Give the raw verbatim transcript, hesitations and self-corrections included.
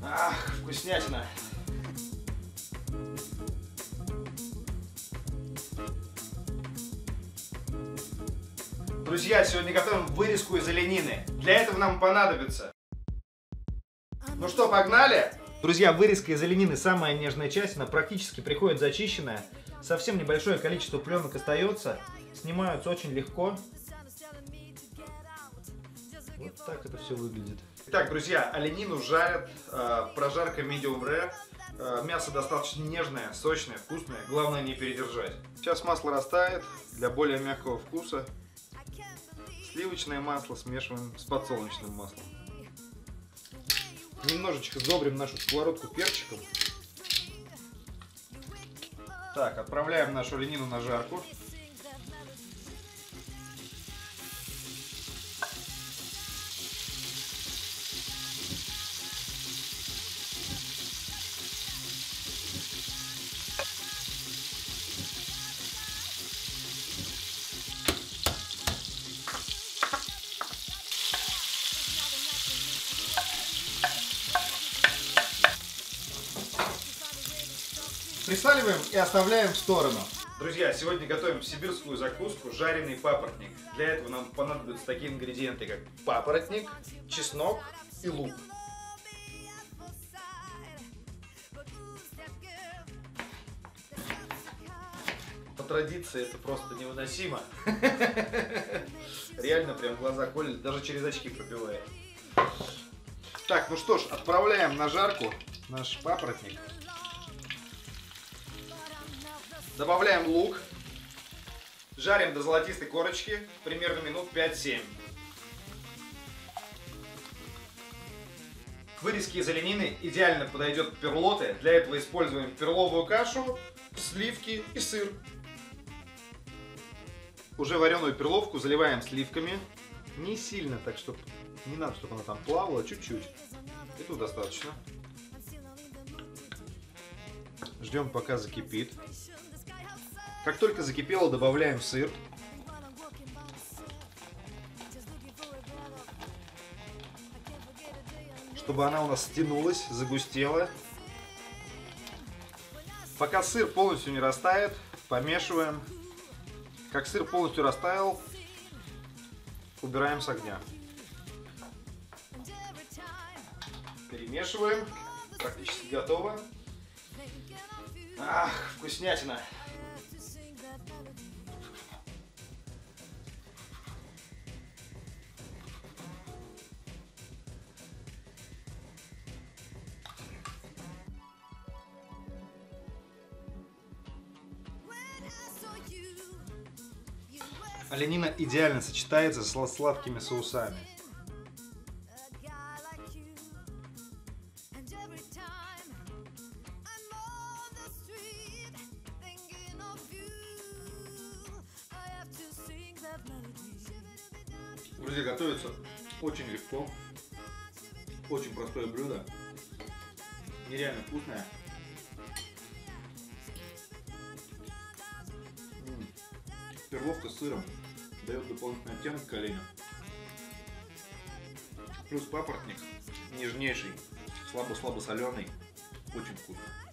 Ах, вкуснятина. Друзья, сегодня готовим вырезку из оленины. Для этого нам понадобится... Ну что, погнали? Друзья, вырезка из оленины самая нежная часть. Она практически приходит зачищенная. Совсем небольшое количество пленок остается. Снимаются очень легко. Вот так это все выглядит. Итак, друзья, оленину жарят. Э, прожарка medium rare. Э, мясо достаточно нежное, сочное, вкусное. Главное не передержать. Сейчас масло растает для более мягкого вкуса. Сливочное масло смешиваем с подсолнечным маслом. Немножечко сдобрим нашу сковородку перчиком. Так, отправляем нашу оленину на жарку. Присаливаем и оставляем в сторону. Друзья, сегодня готовим сибирскую закуску жареный папоротник. Для этого нам понадобятся такие ингредиенты, как папоротник, чеснок и лук. По традиции это просто невыносимо. Реально прям глаза колет, даже через очки пробивает. Так, ну что ж, отправляем на жарку наш папоротник. Добавляем лук, жарим до золотистой корочки, примерно минут пять-семь. К вырезке из оленины идеально подойдет перлоты. Для этого используем перловую кашу, сливки и сыр. Уже вареную перловку заливаем сливками. Не сильно, так что не надо, чтобы она там плавала, чуть-чуть. Этого достаточно. Ждем, пока закипит. Как только закипело, добавляем сыр. Чтобы она у нас стянулась, загустела. Пока сыр полностью не растает, помешиваем. Как сыр полностью растаял, убираем с огня. Перемешиваем. Практически готово. Ах, вкуснятина! Оленина идеально сочетается с сладкими соусами. Друзья, готовится очень легко. Очень простое блюдо. Нереально вкусное. Перловка с сыром дает дополнительный оттенок к оленю. Плюс папоротник нежнейший, слабо-слабо соленый. Очень вкусно.